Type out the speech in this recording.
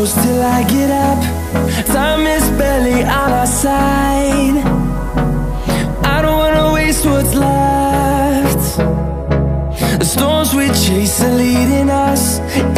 close till I get up. Time is barely on our side. I don't wanna waste what's left. The storms we chase are leading us